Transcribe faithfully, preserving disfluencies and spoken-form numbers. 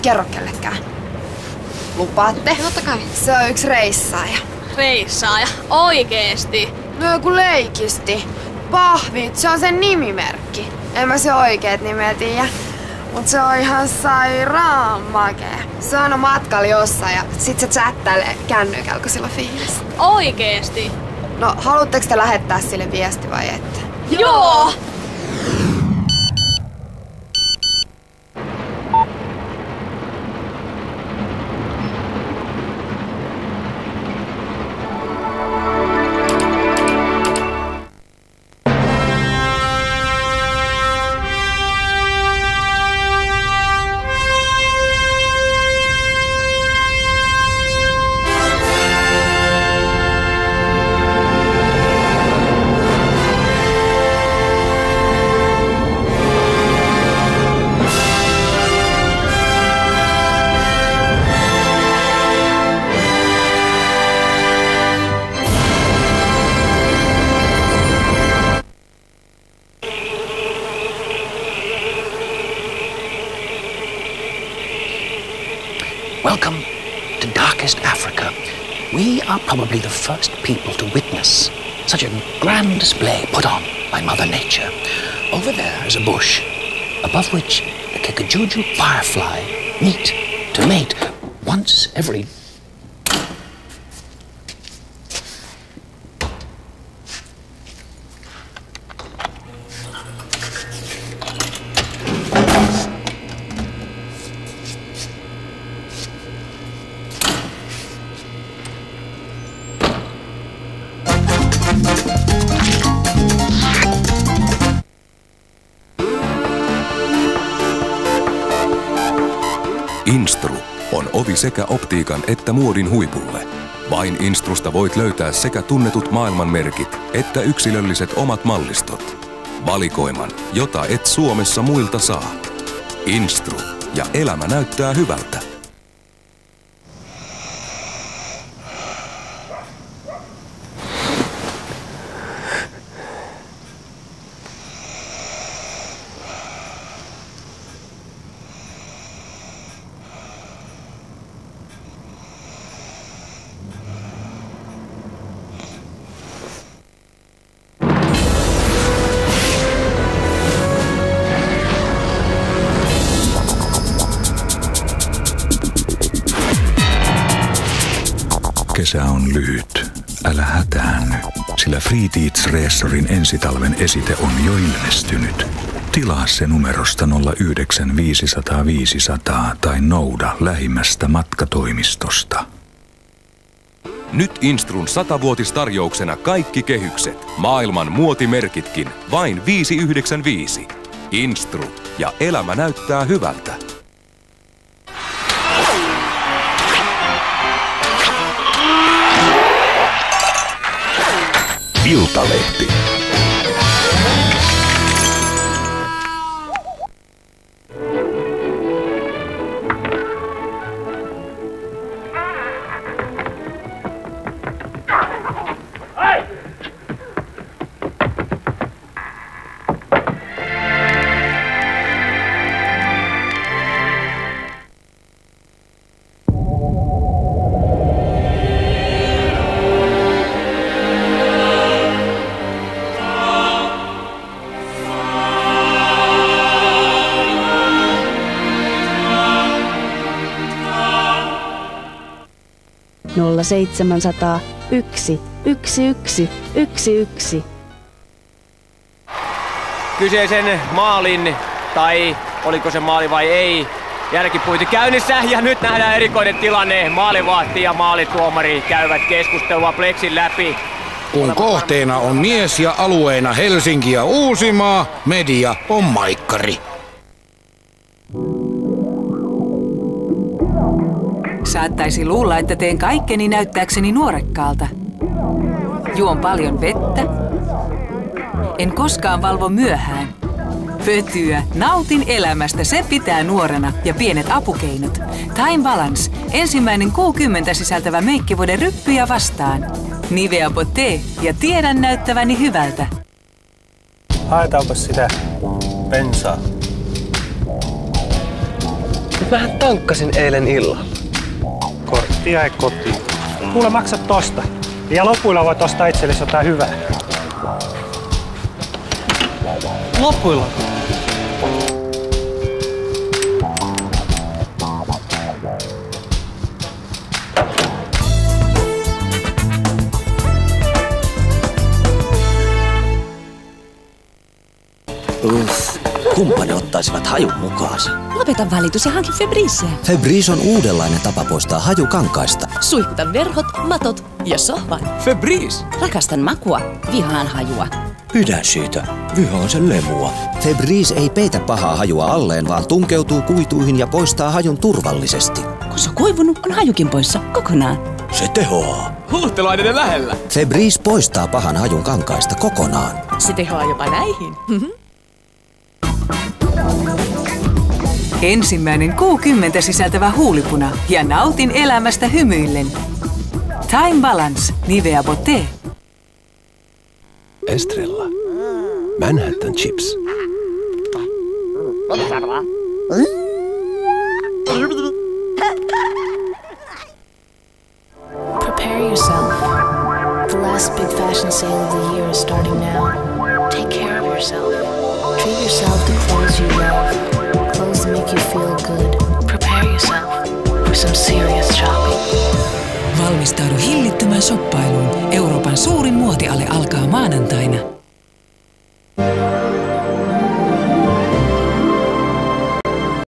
kerro kellekään. Lupaatte? No, totta kai. Se on yksi reissaaja. Reissaaja? Oikeesti? No joku leikisti. Pahvit, se on sen nimimerkki. En mä se oikeet nimeä tiedä. Mut se on ihan sairaan makea. Se on matkalla jossain ja sit se chattailee kännykällä, kun sillä on fiilis. Oikeesti? No, haluatteko te lähettää sille viesti vai ette? Joo! Welcome to darkest Africa. We are probably the first people to witness such a grand display put on by Mother Nature. Over there is a bush, above which the Kikujuju firefly meet to mate once every... Instru on ovi sekä optiikan että muodin huipulle. Vain Instrusta voit löytää sekä tunnetut maailmanmerkit että yksilölliset omat mallistot. Valikoiman, jota et Suomessa muilta saa. Instru ja elämä näyttää hyvältä. Kesä on lyhyt. Älä hätäänny, sillä Free Teats Racerin ensitalven esite on jo ilmestynyt. Tilaa se numerosta nolla yhdeksän viisi nolla nolla viisi nolla nolla tai nouda lähimmästä matkatoimistosta. Nyt Instrun satavuotistarjouksena kaikki kehykset, maailman muotimerkitkin, vain viisi yhdeksänkymmentäviisi. Instru ja elämä näyttää hyvältä. Iltalehti. nolla seitsemänsataa yksi yksi yksi yksi yksi. Kyseisen maalin, tai oliko se maali vai ei, jälkipuinti käynnissä ja nyt nähdään erikoinen tilanne. Maalivahti ja maalituomari käyvät keskustelua pleksin läpi. Kun kohteena on mies ja alueena Helsinki ja Uusimaa, media on maikkari. Saattaisi luulla, että teen kaikkeni näyttääkseni nuorekkaalta. Juon paljon vettä. En koskaan valvo myöhään. Pötyä. Nautin elämästä. Se pitää nuorena. Ja pienet apukeinot. Time Balance. Ensimmäinen Q kymmenen sisältävä meikkivuoden ryppyjä vastaan. Nivea Botte. Ja tiedän näyttäväni hyvältä. Haetaanpa sitä bensaa. Mähän tankkasin eilen illalla. Kortti jäi kotiin. Kuule, maksat tosta. Ja lopuilla voit ostaa itsellesi jotain hyvää. Lopuilla? Uff, kumpa ne ottaisivat hajun mukaansa? Lopeta valitus ja hanki Febreze. Febreze on uudenlainen tapa poistaa haju kankaista. Suihkutan verhot, matot ja sohvan. Febreze! Rakastan makua, vihaan hajua. Pidä siitä. Vihaan sen lemua. Febreze ei peitä pahaa hajua alleen, vaan tunkeutuu kuituihin ja poistaa hajun turvallisesti. Kun se on kuivunut, on hajukin poissa kokonaan. Se tehoaa. Huuhteluaineiden lähellä. Febreze poistaa pahan hajun kankaista kokonaan. Se tehoaa jopa näihin. Ensimmäinen Q kymmenen sisältävä huulipuna ja nautin elämästä hymyillen. Time Balance, Nivea Botte. Estrella. Manhattan Chips. Prepare yourself. The last big fashion sale of the year is starting now. Take care of yourself. Treat yourself to clothes you love. Clothes that make you feel good. Prepare yourself for some serious shopping. Valmistaudu hillittömään shoppailuun. Euroopan suurin muotiale alkaa maanantaina.